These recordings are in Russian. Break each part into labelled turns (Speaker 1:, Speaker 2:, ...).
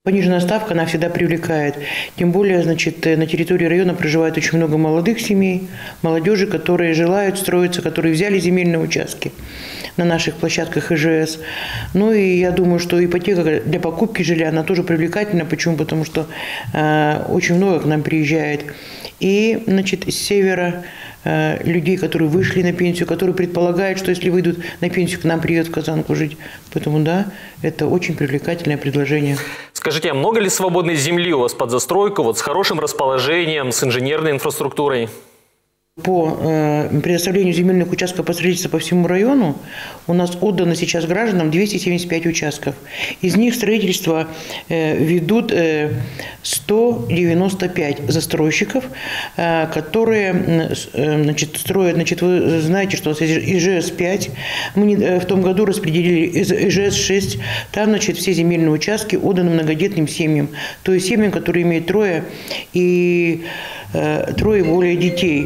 Speaker 1: Пониженная ставка, она всегда привлекает. Тем более, значит, на территории района проживает очень много молодых семей, молодежи, которые желают строиться, которые взяли земельные участки на наших площадках ИЖС. Ну и я думаю, что ипотека для покупки жилья, она тоже привлекательна. Почему? Потому что очень много к нам приезжает. И, значит, с севера людей, которые вышли на пенсию, которые предполагают, что если выйдут на пенсию, к нам приедут в Казанку жить. Поэтому, да, это очень привлекательное предложение.
Speaker 2: Скажите, а много ли свободной земли у вас под застройку, вот с хорошим расположением, с инженерной инфраструктурой?
Speaker 1: По предоставлению земельных участков по строительству по всему району у нас отдано сейчас гражданам 275 участков. Из них строительство ведут 195 застройщиков, которые, значит, строят, значит, вы знаете, что у нас ИЖС-5, мы в том году распределили ИЖС-6, там, значит, все земельные участки отданы многодетным семьям, то есть семьям, которые имеют трое и более детей.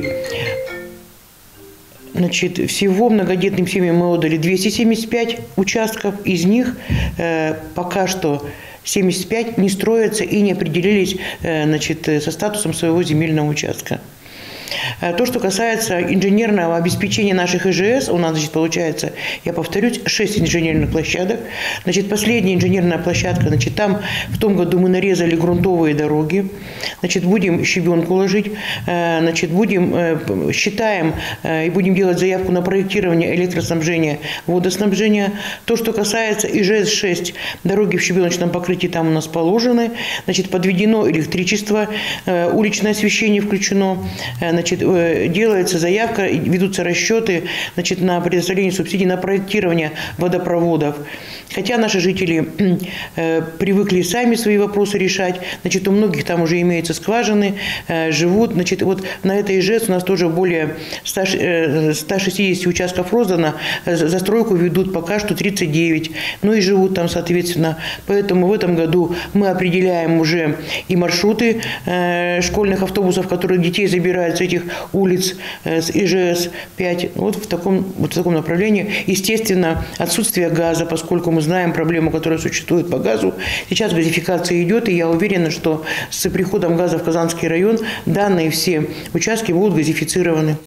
Speaker 1: Значит, всего многодетным семьям мы отдали 275 участков, из них пока что 75 не строятся и не определились, значит, со статусом своего земельного участка. То, что касается инженерного обеспечения наших ИЖС, у нас, значит, получается, я повторюсь, 6 инженерных площадок. Значит, последняя инженерная площадка, значит, там в том году мы нарезали грунтовые дороги, значит, будем щебенку ложить, значит, считаем и будем делать заявку на проектирование электроснабжения, водоснабжения. То, что касается ИЖС-6, дороги в щебеночном покрытии там у нас положены, значит, подведено электричество, уличное освещение включено. Значит, делается заявка, ведутся расчеты, значит, на предоставление субсидий на проектирование водопроводов. Хотя наши жители привыкли сами свои вопросы решать, значит, у многих там уже имеются скважины, живут. Значит, вот на этой ИЖС у нас тоже более 160 участков роздано, застройку ведут пока что 39, ну и живут там, соответственно. Поэтому в этом году мы определяем уже и маршруты школьных автобусов, которые детей забирают с этих улиц, с ИЖС-5, вот в таком направлении. Естественно, отсутствие газа, поскольку мы знаем проблему, которая существует по газу. Сейчас газификация идет, и я уверена, что с приходом газа в Казанский район данные все участки будут газифицированы.